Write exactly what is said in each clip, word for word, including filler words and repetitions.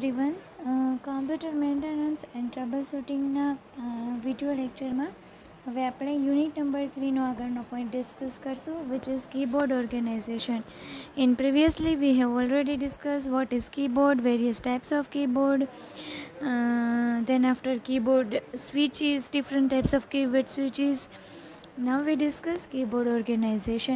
Everyone computer maintenance and trouble शूटिंगना video lecture में हवे आपणे यूनिट नंबर थ्री नो आगळनो पॉइंट डिस्कस करशुं which is keyboard organization. In previously we have already discuss what is keyboard, various types of keyboard, then after keyboard switches, different types of keyboard switches. Now we discuss keyboard organization.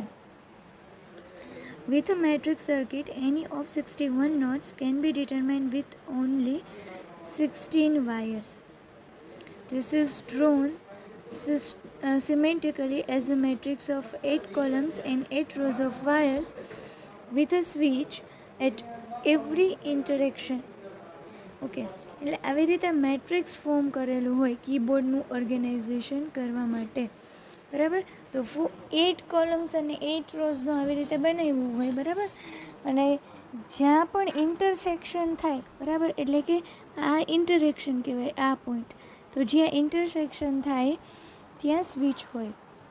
With a matrix circuit, any of sixty-one nodes can be determined with only sixteen wires. This is drawn syst- uh, symmetrically as a matrix of eight columns and eight rows of wires with a switch at every interaction. Okay. એટલે આવી રીતે matrix form કરેલું હોય કીબોર્ડનું organisation કરવા માટે, બરાબર. તો four eight columns અને એટ રોઝનું આવી રીતે બનાવ્યું હોય, બરાબર. અને જ્યાં પણ ઇન્ટરસેક્શન થાય, બરાબર, એટલે કે આ ઇન્ટરેક્શન કહેવાય, આ પોઈન્ટ. તો જ્યાં ઇન્ટરસેક્શન થાય ત્યાં સ્વિચ હોય.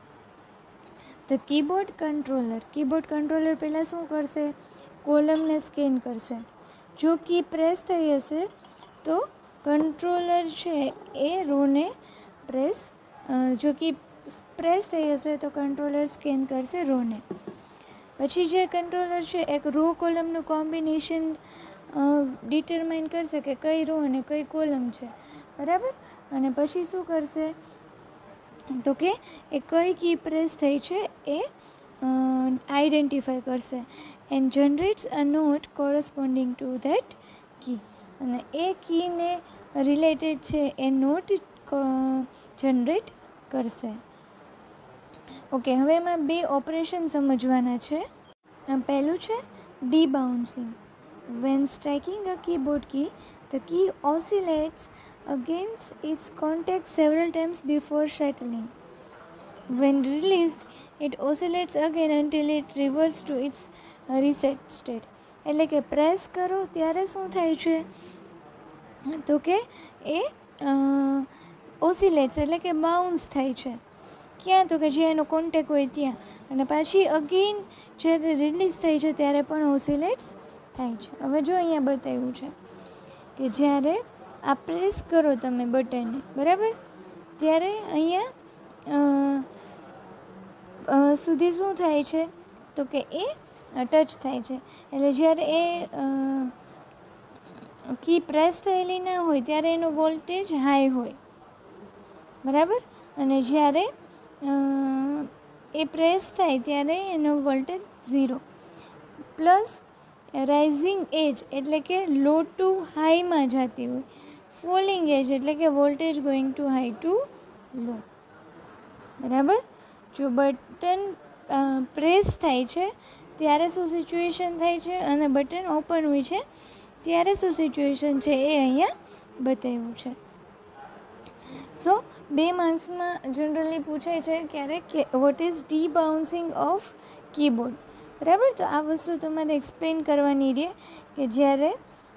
The keyboard controller keyboard controller પહેલાં શું કરશે? કોલમને સ્કેન કરશે. જો કી પ્રેસ થઈ હશે તો કંટ્રોલર છે એ રોને પ્રેસ, જો કે પ્રેસ થઈ હશે તો કંટ્રોલર સ્કેન કરશે રોને. પછી જે કંટ્રોલર છે એક રો કોલમનું કોમ્બિનેશન ડિટરમાઇન કરશે કે કઈ રો અને કઈ કોલમ છે, બરાબર. અને પછી શું કરશે તો કે એ કઈ કી પ્રેસ થઈ છે એ આઈડેન્ટિફાઈ કરશે and generates a note corresponding to that key. અને એ કીને રિલેટેડ છે એ નોટ જનરેટ કરશે. ઓકે, હવે એમાં બે ઓપરેશન સમજવાના છે. પહેલું છે debouncing. When striking a keyboard key the key oscillates against its contact several times before settling. When released it oscillates again until it reverts to its reset state. એટલે કે પ્રેસ કરો ત્યારે શું થાય છે તો કે એ ઓસિલેટ્સ એટલે કે બાઉન્સ થાય છે. ક્યાં? તો કે જ્યાં એનો કોન્ટેક હોય ત્યાં. અને પાછી અગેન જ્યારે રિલીઝ થાય છે ત્યારે પણ ઓસિલેટ્સ થાય છે. હવે જો અહીંયા બતાવ્યું છે કે જ્યારે આ પ્રેસ કરો તમે બટનને, બરાબર, ત્યારે અહીંયા સુધી શું થાય છે તો કે એ ટચ થાય છે. એટલે જ્યારે એ કી પ્રેસ થયેલી ના હોય ત્યારે એનો વોલ્ટેજ હાઈ હોય, બરાબર. અને જ્યારે એ પ્રેસ થાય ત્યારે એનો voltage zero. Plus rising edge એટલે કે લો ટુ હાઈમાં જતી હોય. ફોલિંગ એજ એટલે કે voltage going to high to low, બરાબર. જો બટન પ્રેસ થાય છે ત્યારે શું સિચ્યુએશન થાય છે અને બટન ઓપન હોય છે ત્યારે શું સિચ્યુએશન છે એ અહીંયા બતાવ્યું છે. સો બે માર્ક્સમાં જનરલી પૂછાય છે ક્યારેક કે what is debouncing of keyboard, બરાબર. તો આ વસ્તુ તમારે એક્સપ્લેન કરવાની રહે કે જ્યારે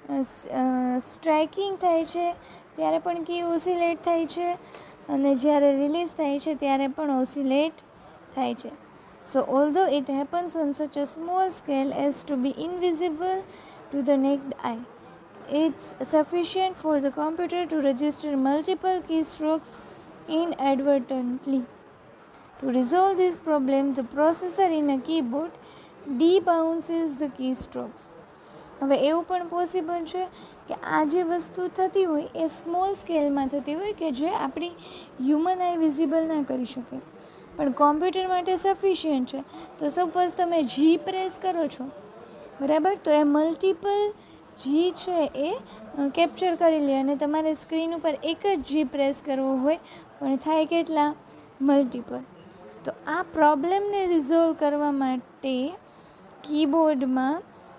સ્ટ્રાઇકિંગ થાય છે ત્યારે પણ કી ઓસિલેટ થાય છે અને જ્યારે રિલીઝ થાય છે ત્યારે પણ ઓસિલેટ થાય છે. So although it happens on such a small scale as to be invisible to the naked eye, it's sufficient for the computer to register multiple keystrokes inadvertently. To resolve this problem, the processor in a keyboard debounces the keystrokes. હવે એવું પણ possible છે કે આ જે વસ્તુ થતી હોય એ સ્મોલ સ્કેલમાં થતી હોય કે જે આપણી હ્યુમન આઈ વિઝિબલ ના કરી શકે, પણ કોમ્પ્યુટર માટે સફિશિયન્ટ છે. તો સપોઝ તમે જી પ્રેસ કરો છો, બરાબર, તો એ મલ્ટિપલ જી છે એ કેપ્ચર કરી લે અને તમારે સ્ક્રીન ઉપર એક જ જી પ્રેસ કરવો હોય પણ થાય કેટલા? મલ્ટિપલ. તો આ પ્રોબ્લેમને રિઝોલ્વ કરવા માટે કીબોર્ડમાં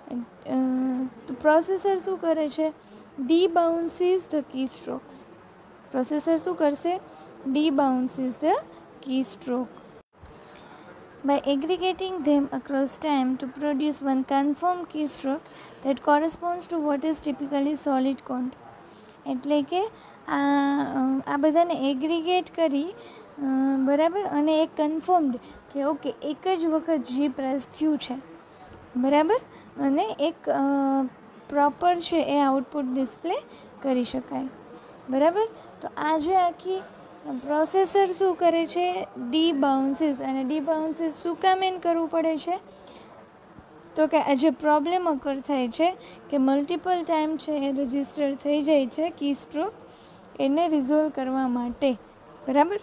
પ્રોસેસર શું કરે છે? Debounces the keystrokes. Processor શું કરશે? Debounces the keystroke by aggregating them across time to produce one conform keystroke that corresponds to what is typically solid content. એટલે કે આ આ બધાને એગ્રીગેટ કરી, બરાબર, અને એક કન્ફર્મ્ડ કે ઓકે એક જ વખત જી પ્રેસ થયું છે, બરાબર, અને એક પ્રોપર છે એ આઉટપુટ ડિસ્પ્લે કરી શકાય. બરાબર. તો આ જે આખી પ્રોસેસર શું કરે છે, ડી બાઉન્સીસ. અને ડી બાઉન્સીસ શું કામ એન કરવું પડે છે, તો કે આ જે પ્રોબ્લેમ અકર થાય છે કે મલ્ટિપલ ટાઈમ છે એ રજિસ્ટર થઈ જાય છે કી સ્ટ્રોક, એને રિઝોલ્વ કરવા માટે. બરાબર.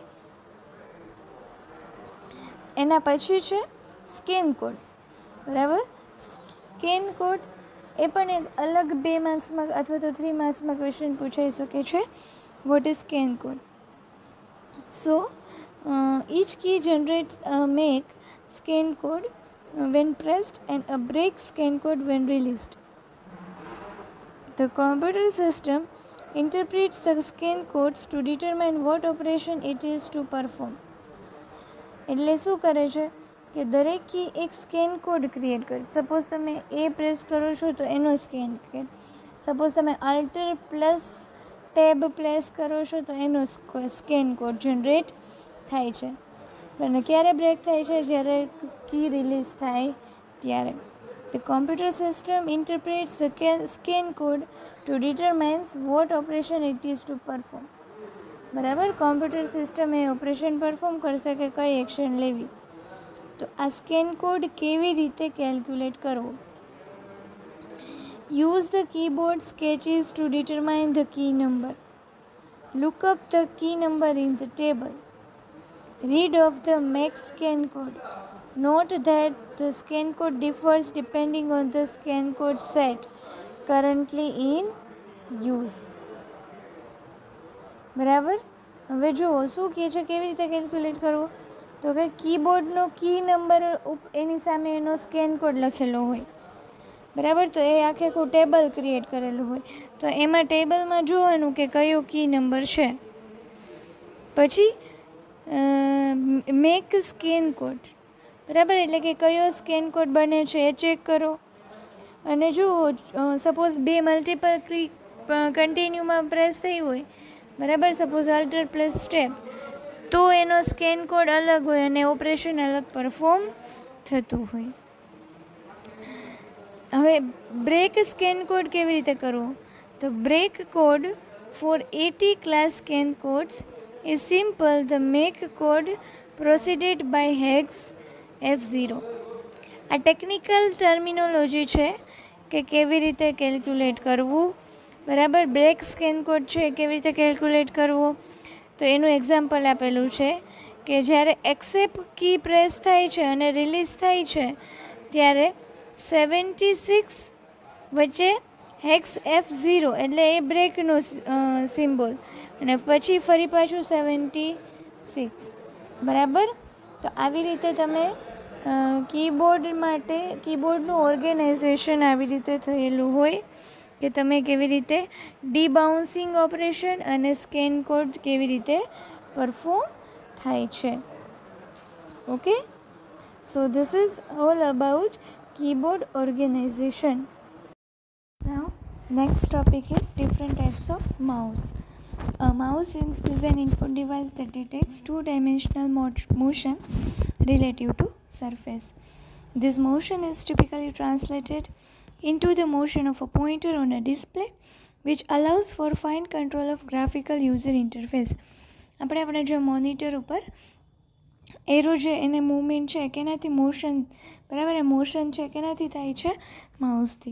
એના પછી છે સ્કેન કોડ. બરાબર. સ્કેન કોડ એ પણ એક અલગ બે માર્ક્સમાં અથવા તો થ્રી માર્ક્સમાં ક્વેશ્ચન પૂછાઈ શકે છે. What is scan code? So each key generates a make scan code when pressed and a break scan code when released. The computer system interprets the scan codes to determine what operation it is to perform. એટલે શું કરે છે કે દરેક key એક scan code create કરે. Suppose તમે A press કરો છો તો એનો સ્કેન કોડ, સપોઝ તમે આલ્ટર પ્લસ ટેબ પ્રેસ કરો છો તો એનો સ્કેન કોડ જનરેટ થાય છે. અને ક્યારે બ્રેક થાય છે, જ્યારે કી રિલીઝ થાય ત્યારે. The computer system interprets the scan code to determine what operation it is to perform. બરાબર. કોમ્પ્યુટર સિસ્ટમ એ ઓપરેશન પરફોર્મ કરશે કે કઈ એક્શન લેવી. તો આ સ્કેન કોડ કેવી રીતે કેલ્ક્યુલેટ કરવો? Use the keyboard sketches to determine the key number. Look up the key number in the table. Read of the make scan code. Note that the scan code differs depending on the scan code set currently in use. બરાબર. હવે જુઓ શું કહે છે, કેવી રીતે calculate કરવો. તો કે કીબોર્ડનો કી નંબર એની સામે એનો સ્કેન કોડ લખેલો હોય. બરાબર. તો એ આખે આખું ટેબલ ક્રિએટ કરેલું હોય. તો એમાં ટેબલમાં જોવાનું કે કયો કી નંબર છે. પછી મેક સ્કેન કોડ. બરાબર. એટલે કે કયો સ્કેન કોડ બને છે એ ચેક કરો. અને જુઓ સપોઝ બે મલ્ટિપલ ક્લિક કન્ટિન્યુમાં પ્રેસ થઈ હોય, બરાબર, સપોઝ આલ્ટર પ્લસ સ્ટેપ, તો એનો સ્કેન કોડ અલગ હોય અને ઓપરેશન અલગ પરફોર્મ થતું હોય. હવે બ્રેક સ્કેન કોડ કેવી રીતે કરવો? તો break code for AT class scan codes is simple. The make code proceeded by hex F zero. આ ટેકનિકલ ટર્મિનોલોજી છે કે કેવી રીતે કેલ્ક્યુલેટ કરવું. બરાબર. બ્રેક સ્કેન કોડ છે કેવી રીતે કેલ્ક્યુલેટ કરવો, તો એનું એક્ઝામ્પલ આપેલું છે કે જ્યારે એક્સેપ્ટ કી પ્રેસ થાય છે અને રિલીઝ થાય છે ત્યારે સેવન્ટી સિક્સ વચ્ચે હેક્સ એફ ઝીરો એટલે એ બ્રેકનો સિમ્બોલ, અને પછી ફરી પાછું સેવન્ટી સિક્સ. બરાબર. તો આવી રીતે તમે કીબોર્ડ માટે કીબોર્ડનું ઓર્ગેનાઇઝેશન આવી રીતે થયેલું હોય કે તમે કેવી રીતે ડીબાઉન્સિંગ ઓપરેશન અને સ્કેન કોડ કેવી રીતે પરફોર્મ થાય છે. Okay. So this is all about keyboard organization. Now next topic is different types of mouse. A mouse is an input device that detects two-dimensional motion relative to surface. This motion is typically translated into the motion of a pointer on a display, which allows for fine control of graphical user interface. આપણે આપણે જો monitor ઉપર arrow છે એને movement છે કેનાથી motion, બરાબર, એ motion છે કેનાથી થાય છે? માઉસથી.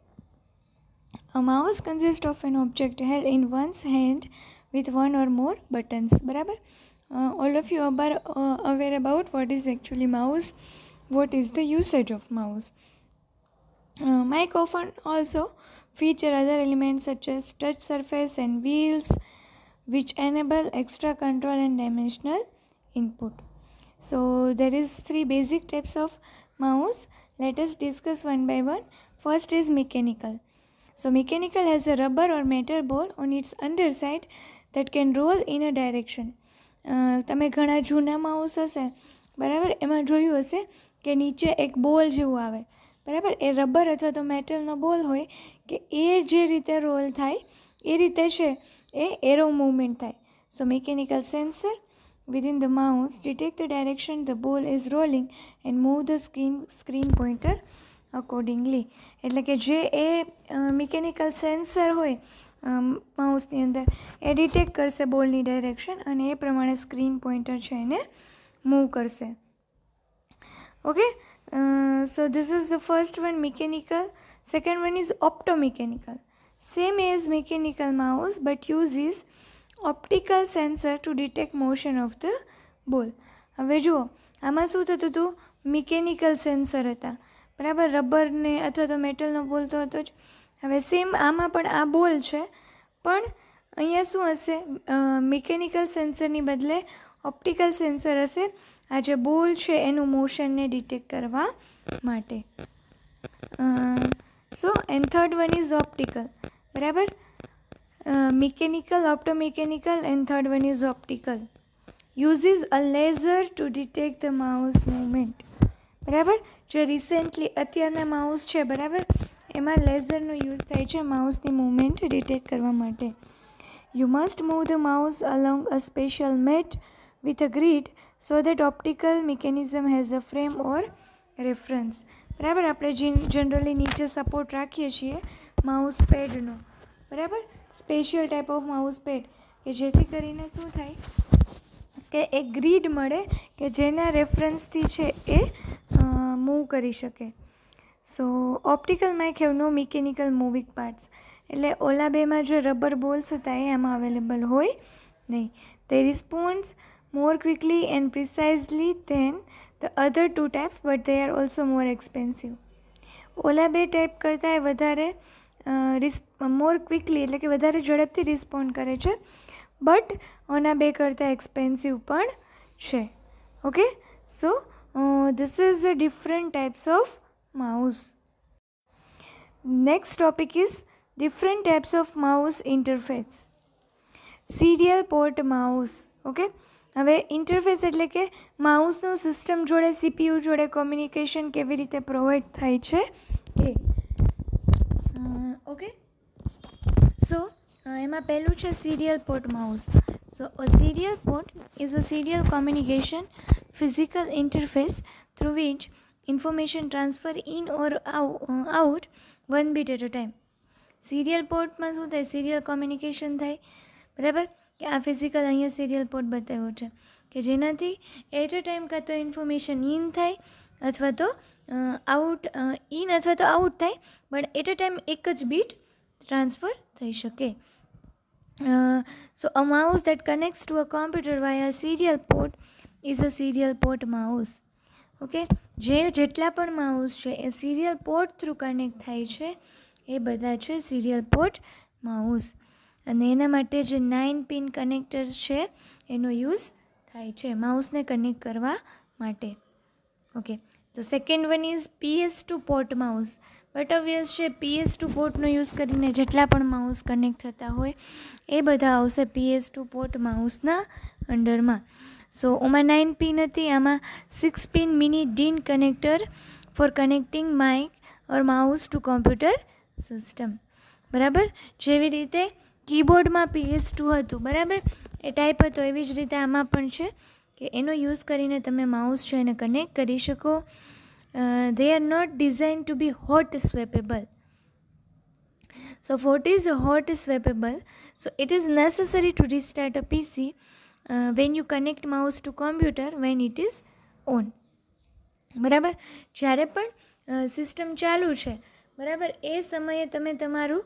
A mouse consists of an object held in one's hand with one or more buttons. બરાબર. uh, all of you are uh, aware about what is actually mouse, what is the usage of mouse. uh, mic often also feature other elements such as touch surface and wheels, which enable extra control and dimensional input. So there is three basic types of mouse. Let us discuss one by one. First is mechanical. So mechanical has a rubber or metal ball on its underside that can roll in a direction. તમે ઘણા જૂના mouse હશે, બરાબર, એમાં જોયું હશે કે નીચે એક બોલ જેવું આવે, બરાબર, એ રબર અથવા તો મેટલનો બોલ હોય કે એ જે રીતે રોલ થાય એ રીતે છે એ એરો મૂવમેન્ટ થાય. So mechanical sensor within the mouse detect the direction the ball is rolling and move the screen screen pointer accordingly. એટલે કે જે એ મિકેનિકલ સેન્સર હોય માઉસની અંદર એ ડિટેક્ટ કરશે બોલની ડાયરેક્શન અને એ પ્રમાણે સ્ક્રીન પોઇન્ટર છે એને મૂવ કરશે. Okay, so this is the first one, mechanical. Second one is optomechanical. Same as mechanical mouse but uses optical sensor to detect motion of the ball. હવે જુઓ, આમાં શું થતું હતું, મિકેનિકલ સેન્સર હતા, બરાબર, રબરને અથવા તો મેટલનો બોલ તો હતો જ. હવે સેમ આમાં પણ આ બોલ છે, પણ અહીંયા શું હશે, મિકેનિકલ સેન્સરની બદલે ઓપ્ટિકલ સેન્સર હશે આ જે બોલ છે એનું મોશનને ડિટેક્ટ કરવા માટે. So and third one is optical, બરાબર. Mechanical, optomechanical and third one is optical. uses a laser to detect the mouse movement. બરાબર, જે રિસેન્ટલી અત્યારના માઉસ છે, બરાબર, એમાં લેઝરનો યુઝ થાય છે માઉસની મૂવમેન્ટ ડિટેક્ટ કરવા માટે. You must move the mouse along a special mat with a grid so that optical mechanism has a frame or reference. બરાબર, આપણે જનરલી નીચે સપોર્ટ રાખીએ છીએ માઉસ પેડનો, બરાબર, special type of mouse pad, કે જેથી કરીને શું થાય કે એક ગ્રીડ મળે કે જેના રેફરન્સથી છે એ મૂવ કરી શકે. So optical mice have no mechanical moving parts. એટલે ઓલા બેમાં જે રબર બોલ્સ હતા એ આમાં અવેલેબલ હોય નહીં. they responds more quickly and precisely than the other two types but they are also more expensive. ઓલા બે ટાઈપ કરતાં વધારે મોર ક્વિકલી એટલે કે વધારે ઝડપથી રિસ્પોન્ડ કરે છે, બટ ઓના બે કરતાં એક્સપેન્સિવ પણ છે. Okay, so this is the different types of mouse. Next topic is different types of mouse interface. Serial port mouse. Okay, હવે ઇન્ટરફેસ એટલે કે માઉસનું સિસ્ટમ જોડે, સીપીયુ જોડે કોમ્યુનિકેશન કેવી રીતે પ્રોવાઈડ થાય છે એ. ઓકે, સો એમાં પહેલું છે serial port mouse. So a serial port is a serial communication physical interface through which information transfer in or out one bit at a time. Serial પોર્ટમાં શું થાય, સિરિયલ કોમ્યુનિકેશન થાય, બરાબર, કે આ ફિઝિકલ અહીંયા સિરિયલ પોર્ટ બતાવ્યો છે કે જેનાથી એટ અ ટાઈમ કાં તો ઇન્ફોર્મેશન ઇન થાય અથવા તો આઉટ, ઇન અથવા તો આઉટ થાય, બટ એટ અ ટાઈમ એક જ બીટ ટ્રાન્સફર થઈ શકે. So a mouse that connects to a computer via serial port is a serial port mouse. Okay, જે જેટલા પણ માઉસ છે એ સિરિયલ પોર્ટ થ્રુ કનેક્ટ થાય છે એ બધા છે સિરિયલ પોર્ટ માઉસ. અને એના માટે જે નાઇન પિન કનેક્ટર છે એનો યુઝ થાય છે માઉસને કનેક્ટ કરવા માટે. ઓકે, તો second one is PS two port mouse. But obvious છે પીએસ ટુ પોર્ટનો યુઝ કરીને જેટલા પણ માઉસ કનેક્ટ થતા હોય એ બધા આવશે પીએસ ટુ પોર્ટ માઉસના અંડરમાં. સો ઓમાં નાઇન પિન હતી, આમાં six pin mini DIN connector for connecting mice or mouse to computer system. બરાબર, જેવી રીતે કીબોર્ડમાં પીએસ ટુ હતું, બરાબર, એ ટાઈપ હતો, એવી જ રીતે આમાં પણ છે કે એનો યુઝ કરીને તમે માઉસ છે એને કનેક્ટ કરી શકો. They are not designed to be hot swappable. So what is hot swappable? So it is necessary to restart a PC Uh, when you connect mouse to computer when it is on. બરાબર, જ્યારે પણ system ચાલુ છે, બરાબર, એ સમયે તમે તમારું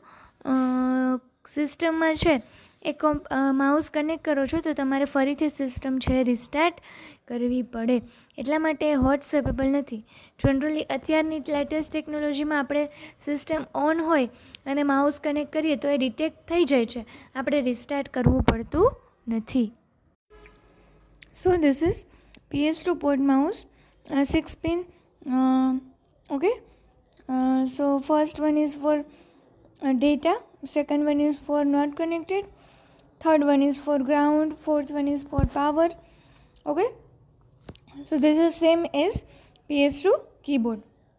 સિસ્ટમમાં છે એ કોમ્પ માઉસ કનેક્ટ કરો છો તો તમારે ફરીથી સિસ્ટમ છે રિસ્ટાર્ટ કરવી પડે. એટલા માટે હોટ સ્વેપેબલ નથી. જનરલી અત્યારની લેટેસ્ટ ટેકનોલોજીમાં આપણે સિસ્ટમ ઓન હોય અને માઉસ કનેક્ટ કરીએ તો એ ડિટેક્ટ થઈ જાય છે, આપણે રિસ્ટાર્ટ કરવું પડતું નથી. So this is P S two port mouse, uh, six pin. Uh, okay. Uh, so first one is for uh, data. Second one is for not connected. Third one is for ground. Fourth one is for power. Okay. So this is same as P S two keyboard.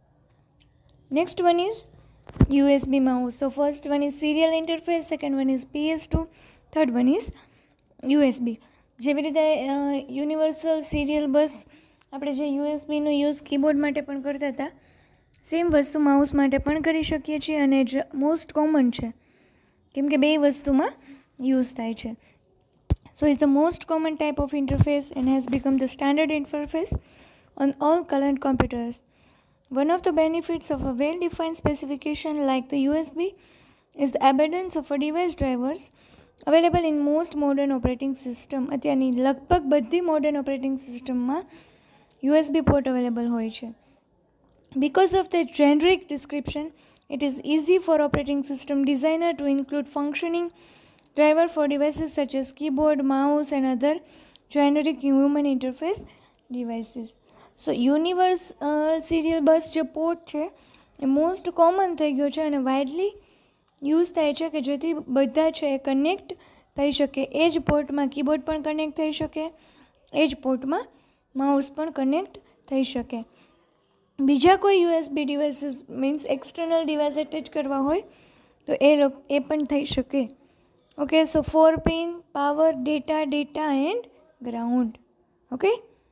Next one is U S B mouse. So first one is serial interface. Second one is P S two. Third one is U S B. જેવી રીતે universal serial બસ આપણે જે યુએસબીનો use keyboard માટે પણ કરતા હતા, same વસ્તુ mouse માટે પણ કરી શકીએ છીએ અને જ મોસ્ટ કોમન છે કેમ કે બે વસ્તુમાં યુઝ થાય છે. So it's the most common type of interface and has become the standard interface on all current computers. One of the benefits of a well-defined specification like the U S B is the abundance of a device drivers available in most modern operating system. અત્યારની લગભગ બધી modern operating systemમાં U S B port available હોય છે. Because of the generic description, it is easy for operating system designer to include functioning driver for devices such as keyboard, mouse and other generic human interface devices. So universal serial bus જે port છે એ most common થઈ ગયો છે અને widely use થાય છે કે જેથી બધા છે એ કનેક્ટ થઈ શકે. એ જ પોર્ટમાં કીબોર્ડ પણ કનેક્ટ થઈ શકે, એ જ પોર્ટમાં માઉસ પણ કનેક્ટ થઈ શકે. બીજા કોઈ USB devices means external device attach કરવા હોય તો એ એ પણ થઈ શકે. Okay, so four pin, power, data, data and ground. Okay,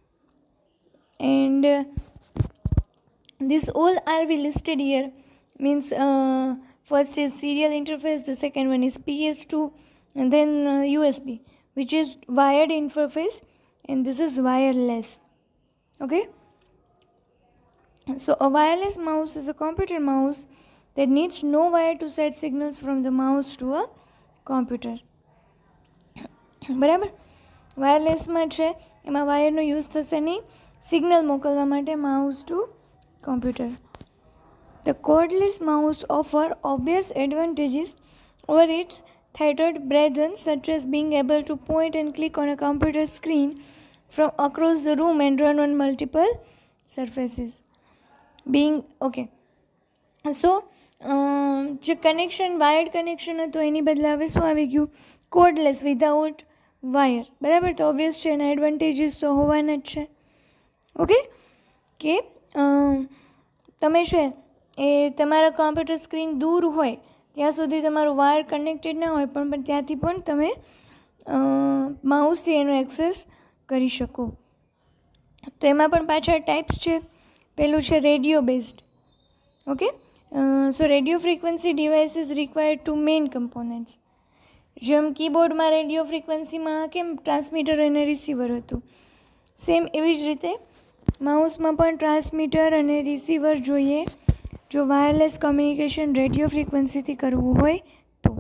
and uh, this all are we listed here. Means uh, first is serial interface, the second one is P S two, and then uh, U S B, which is wired interface, and this is wireless. Okay, so a wireless mouse is a computer mouse that needs no wire to send signals from the mouse to a computer. બરાબર, વાયરલેસમાં છે એમાં વાયરનો use થશે નહીં, signal મોકલવા માટે mouse to computer. The cordless mouse offer obvious advantages over its theatered brethren such as being able to point and click on a computer screen from across the room and run on multiple surfaces. Being okay, so જે connection wired connection હતું એની બદલે હવે શું આવી ગયું, cordless without wire. બરાબર, તો ઓબ્વિયસ છે એના એડવાન્ટેજીસ તો હોવાના જ છે. ઓકે, કે તમે છે એ તમારા કોમ્પ્યુટર સ્ક્રીન દૂર હોય ત્યાં સુધી તમારું વાયર કનેક્ટેડ ના હોય પણ પણ ત્યાંથી પણ તમે માઉસથી એનો એક્સેસ કરી શકો. તો એમાં પણ પાછળ ટાઈપ્સ છે. પેલું છે radio based. Okay, Uh, so radio frequency devices require two main components. જેમ કીબોર્ડમાં રેડિયો ફ્રીક્વન્સીમાં કેમ ટ્રાન્સમીટર અને રિસીવર હતું, સેમ એવી જ રીતે માઉસમાં પણ ટ્રાન્સમીટર અને રિસીવર જોઈએ જો વાયરલેસ કોમ્યુનિકેશન રેડિયો ફ્રીક્વન્સીથી કરવું હોય તો.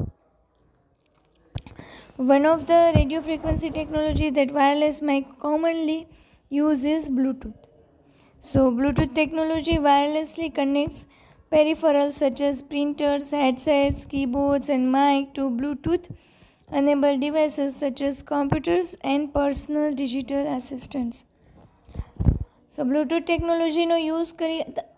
One of the radio frequency technology that wireless mice commonly use is Bluetooth. So Bluetooth technology wirelessly connects peripherals such as printers, headsets, keyboards and mic to Bluetooth enabled devices such as computers and personal digital assistants. So Bluetooth technology નો use કરી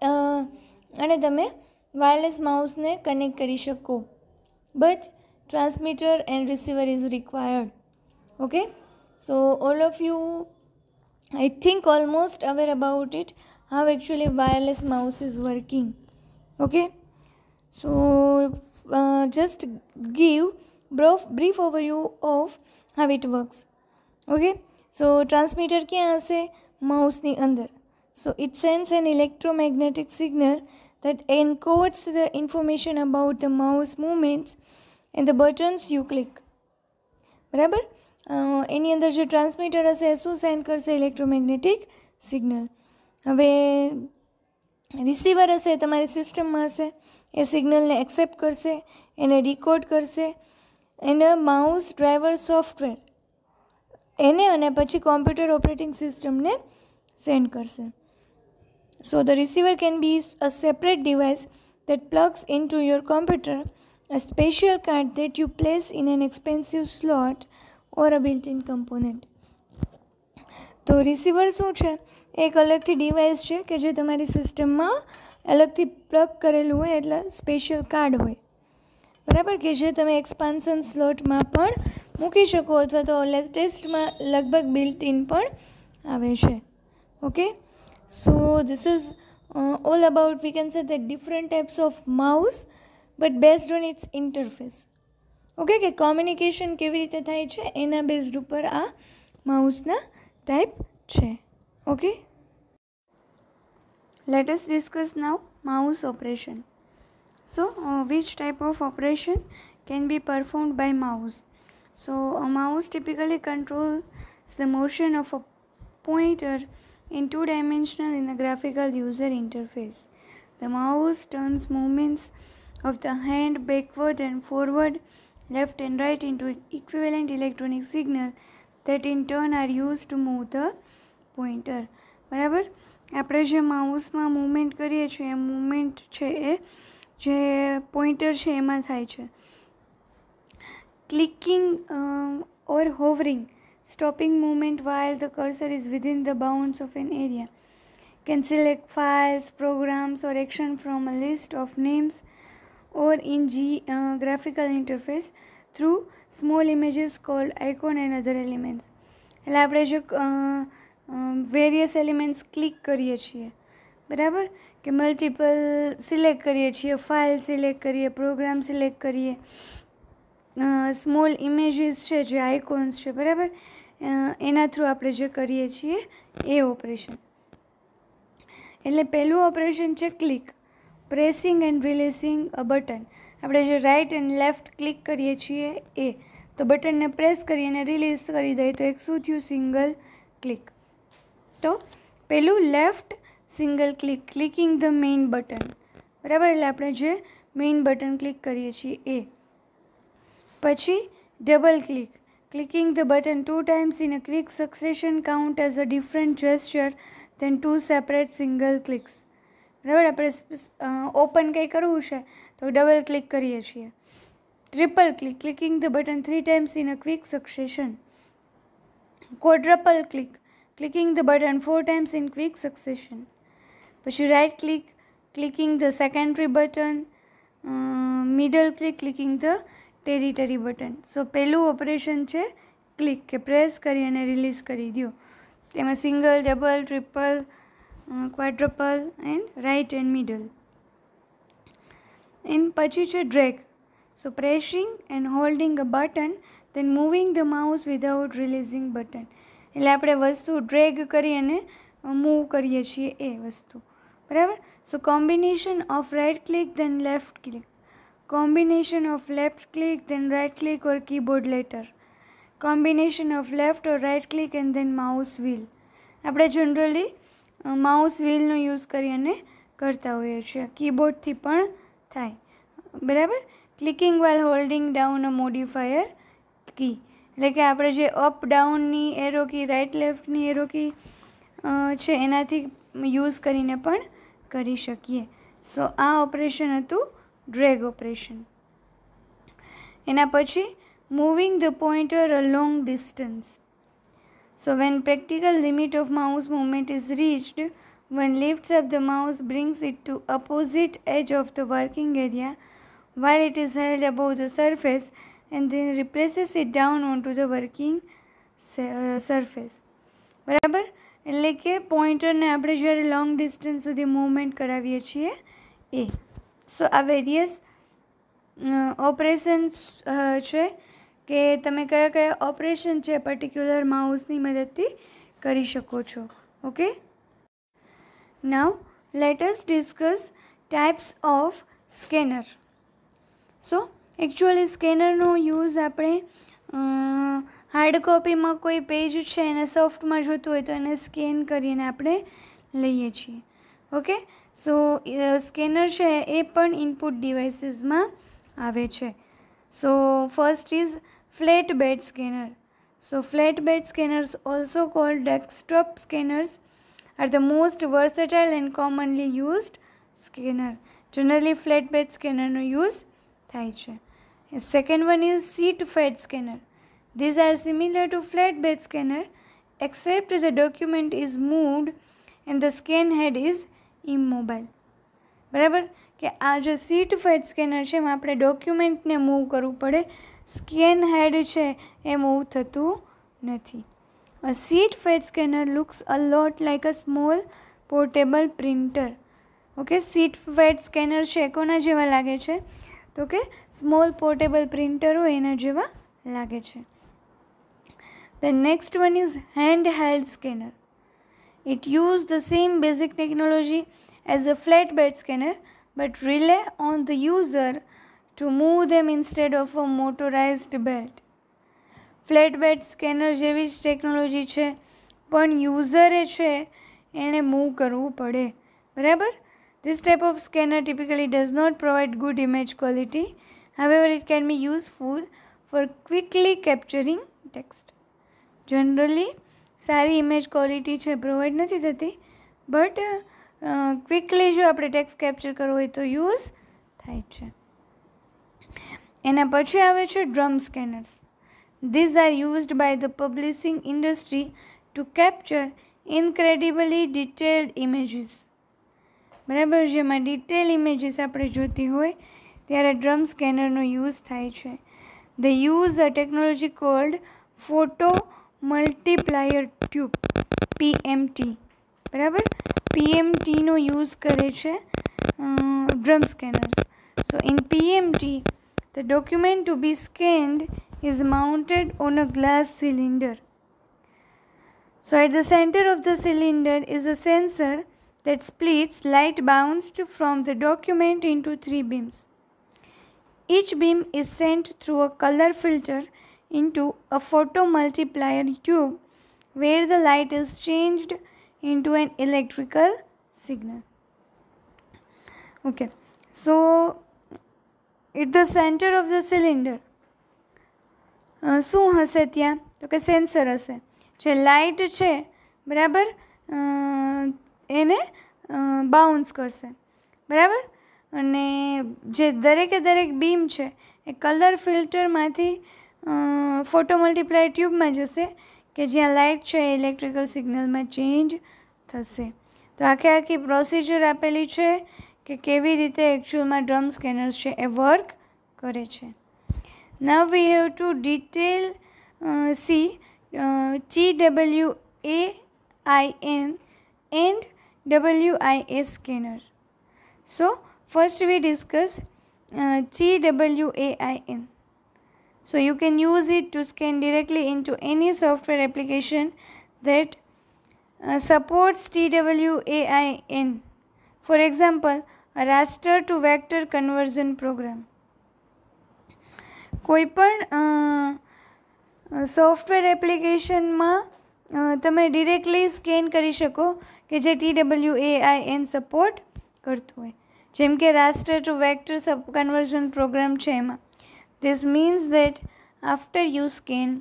અને તમે wireless માઉસને connect કરી શકો, but transmitter and receiver is required. Okay, so all of you I think almost aware about it how actually wireless mouse is working. Okay, so uh, just give brief brief overview of how it works. Okay, so transmitter ક્યાં હશે, માઉસની અંદર. So it sends an electromagnetic signal that encodes the information about the mouse movements and the buttons you click. બરાબર, એની અંદર જે transmitter હશે એ શું send કરશે, electromagnetic signal. હવે રિસીવર હશે તમારી સિસ્ટમમાં હશે, એ સિગ્નલને એક્સેપ્ટ કરશે, એને ડીકોડ કરશે, એને માઉસ ડ્રાઈવર સોફ્ટવેર એને અને પછી કોમ્પ્યુટર ઓપરેટિંગ સિસ્ટમને સેન્ડ કરશે. So the receiver can be a separate device that plugs into your computer, a special card that you place in an expensive slot or a built-in component. તો receiver શું છે, એક અલગથી device છે કે જે તમારી સિસ્ટમમાં અલગથી પ્લગ કરેલું હોય, એટલે સ્પેશિયલ કાર્ડ હોય. બરાબર, કે જે તમે એક્સપાન્શન સ્લોટમાં પણ મૂકી શકો અથવા તો લેટેસ્ટમાં લગભગ બિલ્ટ ઇન પણ આવે છે. Okay, so this is all about we can say the different types of mouse but based on its interface. Okay, કે કોમ્યુનિકેશન કેવી રીતે થાય છે એના બેઝડ ઉપર આ માઉસના ટાઈપ છે. Okay, let us discuss now mouse operation. So uh, which type of operation can be performed by mouse? So a mouse typically controls the motion of a pointer in two dimensional in the graphical user interface. The mouse turns movements of the hand backward and forward, left and right into equivalent electronic signal that in turn are used to move the pointer. બરાબર, આપણે જે માઉસમાં movement કરીએ છીએ એ movement છે એ જે pointer છે એમાં થાય છે. Clicking or hovering, stopping movement while the cursor is within the bounds of an area, can select files, programs or action from a list of names or in G, uh, graphical interface through small images called icon and other elements. એટલે આપણે જો various elements click કરીએ છીએ, બરાબર, કે multiple select કરીએ છીએ, file select કરીએ, પ્રોગ્રામ સિલેક્ટ કરીએ, સ્મોલ ઇમેજીસ છે જે આઇકોન્સ છે, બરાબર, એના થ્રુ આપણે જે કરીએ છીએ એ ઓપરેશન. એટલે પહેલું ઓપરેશન છે click, pressing and releasing a button. આપણે જે રાઇટ એન્ડ લેફ્ટ ક્લિક કરીએ છીએ એ, તો બટનને પ્રેસ કરી અને રિલીઝ કરી દઈએ તો એક શું થયું? Single click. તો પહેલું left single click, clicking the main button, બરાબર, એટલે આપણે જે મેઇન બટન ક્લિક કરીએ છીએ એ. પછી double click, clicking the button two times in a quick succession count as a different gesture than two separate single clicks. બરાબર, આપણે ઓપન કંઈ કરવું છે તો ડબલ ક્લિક કરીએ છીએ. Triple click, clicking the button three times in a quick succession. Quadruple click, clicking the button four times in quick succession. પછી right click, clicking the secondary button. Middle click, clicking the tertiary button. So પહેલું operation છે click, કે press કરી અને release કરી દો. તેમાં single, double, triple, quadruple and right and middle. And પછી છે drag. So pressing and holding a button then moving the mouse without releasing button. એટલે આપણે વસ્તુ ડ્રેગ કરી અને મૂવ કરીએ છીએ એ વસ્તુ, બરાબર. So combination of right click then left click, combination of left click then right click or keyboard letter, combination of left or right click and then mouse wheel. આપણે જનરલી માઉસ વ્હીલનો use કરી અને કરતા હોઈએ છીએ, કીબોર્ડથી પણ થાય, બરાબર. Clicking while holding down a modifier key, એટલે કે આપણે જે અપ ડાઉનની એરો કી, રાઇટ લેફ્ટની એરો કી છે એનાથી યુઝ કરીને પણ કરી શકીએ. સો આ ઓપરેશન હતું ડ્રેગ ઓપરેશન. એના પછી moving the pointer a long distance. So when practical limit of mouse movement is reached, one lifts up the mouse, brings it to opposite edge of the working area while it is held above the surface and then replaces it down onto the working surface. બરાબર, એટલે કે પોઇન્ટરને આપણે જ્યારે long distance સુધી movement કરાવીએ છીએ એ. સો આ વેરિયસ ઓપરેશન્સ છે કે તમે કયા કયા ઓપરેશન છે પર્ટિક્યુલર માઉસની મદદથી કરી શકો છો. Okay, now let us discuss types of scanner. So actually સ્કેનરનો યુઝ આપણે હાર્ડ કોપીમાં કોઈ પેજ છે એને સોફ્ટમાં જોતું હોય તો એને સ્કેન કરીને આપણે લઈએ છીએ. ઓકે, સો સ્કેનર છે એ પણ ઇનપુટ ડિવાઇસીસમાં આવે છે. So first is flat bed scanner. So flat bed scanners also called desktop scanners are the most versatile and commonly used scanner. Generally flat bed scanner no use થાય છે. Second one is seat fed scanner. These are similar to flat bed scanner except the document is moved and the scan head is immobile. બરાબર, કે આ જે seat fed scanner છે એમાં આપણે ડોક્યુમેન્ટને move કરવું પડે, સ્કેન હેડ છે એ મૂવ થતું નથી. A seat fed scanner looks a lot like a small portable printer. Okay, sheet fed scanner છે કોના જેવા લાગે છે તો કે સ્મોલ પોર્ટેબલ પ્રિન્ટર હોય એના જેવા લાગે છે. The next one is handheld scanner. It uses the same basic technology as a flatbed scanner but rely on the user to move them instead of a motorized belt. Flatbed scanner જેવી જ technology છે, પણ યુઝરે છે એણે move કરવું પડે, બરાબર. This type of scanner typically does not provide good image quality. However, it can be useful for quickly capturing text. Generally, સારી ઇમેજ ક્વોલિટી છે પ્રોવાઈડ નથી થતી, બટ ક્વિકલી જો આપણે ટેક્સ્ટ કેપ્ચર કરવો હોય તો યુઝ થાય છે. એના પછી આવે છે drum scanners. These are used by the publishing industry to capture incredibly detailed images. બરાબર, જેમાં ડિટેલ ઇમેજીસ આપણે જોતી હોય ત્યારે ડ્રમ સ્કેનરનો યુઝ થાય છે. They use a technology called photo multiplier tube, P M T. બરાબર, P M T નો યુઝ કરે છે drum scanners. So in P M T, the document to be scanned is mounted on a glass cylinder. So at the center of the cylinder is a sensor that splits light bounced from the document into three beams. Each beam is sent through a color filter into a photomultiplier tube where the light is changed into an electrical signal. Okay, so at the center of the cylinder શું હશે ત્યાં? તો કે sensor હશે જે light છે, બરાબર, એને બાઉન્સ કરશે, બરાબર. અને જે દરેકે દરેક બીમ છે એ કલર ફિલ્ટરમાંથી ફોટો મલ્ટીપ્લાય ટ્યુબમાં જશે કે જ્યાં લાઇટ છે એ ઇલેક્ટ્રિકલ સિગ્નલમાં ચેન્જ થશે. તો આખે આખી પ્રોસિજર આપેલી છે કે કેવી રીતે એકચ્યુઅલમાં ડ્રમ સ્કેનર્સ છે એ વર્ક કરે છે. Now we have to detail uh, see uh, T W A I N and W I S scanner. So first we discuss uh, T W A I N. So you can use it to scan directly into any software application that uh, supports T W A I N. For example, a raster to vector conversion program. કોઈ પણ software એપ્લિકેશનમાં તમે directly scan કરી શકો કે જે T W A I N support કરતું હોય, જેમ કે raster to vector sub conversion program છે એમાં. This means that after you scan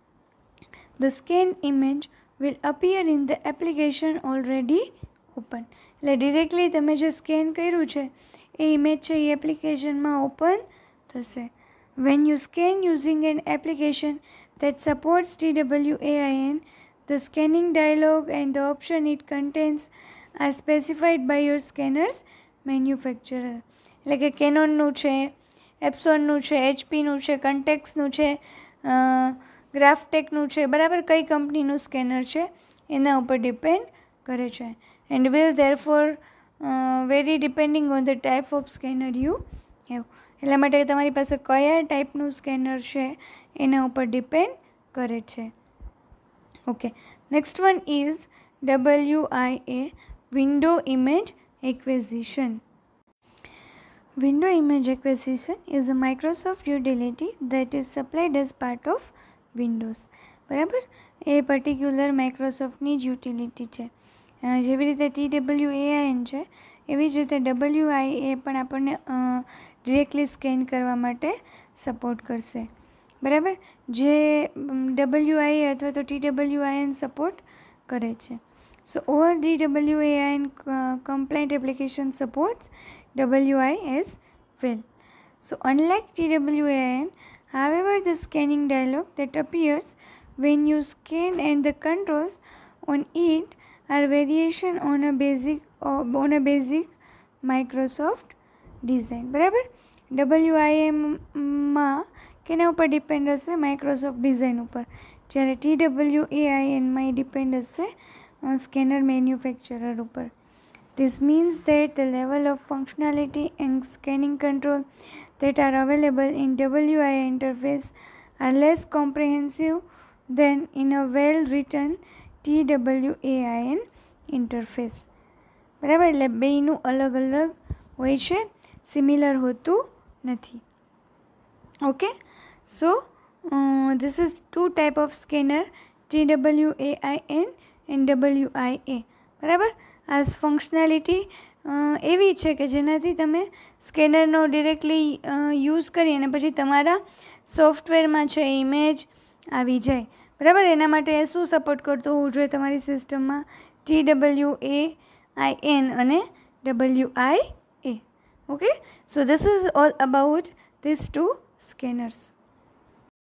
the scan image will appear in the application already open. એટલે ડિરેક્ટલી તમે જે સ્કેન કર્યું છે એ ઇમેજ છે એ એપ્લિકેશનમાં ઓપન થશે. When you scan using an application that supports T W A I N, the scanning dialog and the option it contains are specified by your scanner's manufacturer. એટલે કે કેનોનનું છે, એપ્સોનનું છે, એચપીનું છે, કન્ટેક્સનું છે, ગ્રાફટેકનું છે, બરાબર, કઈ કંપનીનું સ્કેનર છે એના ઉપર ડિપેન્ડ કરે છે. And will therefore vary depending on the type of scanner you have. એટલા માટે તમારી પાસે કયા ટાઈપનું સ્કેનર છે એના ઉપર ડિપેન્ડ કરે છે. Okay, next one is W I A, window image acquisition. Window image acquisition is a Microsoft utility that is supplied as part of Windows. બરાબર, એ પર્ટિક્યુલર માઇક્રોસોફ્ટની જ યુટિલિટી છે. જેવી રીતે T W A I N છે એવી જ રીતે ડબલ્યુ આઈ એ પણ આપણને ડિરેક્ટલી સ્કેન કરવા માટે સપોર્ટ કરશે, બરાબર, જે ડબલ્યુ આઈ અથવા તો T W I N support કરે છે. So all the W A I N compliant application supports W I as well. So unlike T W A I N, however, the scanning dialog that appears when you scan and the controls on it are variation on a basic uh, on a basic Microsoft design. બરાબર, W I એમમાં કેના ઉપર depend હશે? Microsoft design ઉપર. જ્યારે T W A I એનમાં એ depend હશે સ્કેનર મેન્યુફેક્ચરર ઉપર. This means that the level of functionality and scanning control that are available in W I interface are less comprehensive than in a well-written T W A I N interface. બરાબર, એટલે બેયનું અલગ અલગ હોય છે, similar હોતું નથી. Okay, so this is two type of scanner, T W A I N and W I A. બરાબર, આ ફંક્શનાલિટી એવી છે કે જેનાથી તમે સ્કેનરનો ડિરેક્ટલી યુઝ કરી અને પછી તમારા સોફ્ટવેરમાં છે ઇમેજ આવી જાય. બરાબર, એના માટે શું સપોર્ટ કરતું હોવું જોઈએ તમારી સિસ્ટમમાં? T W A I N અને W I A. Okay, so this is all about this two scanners.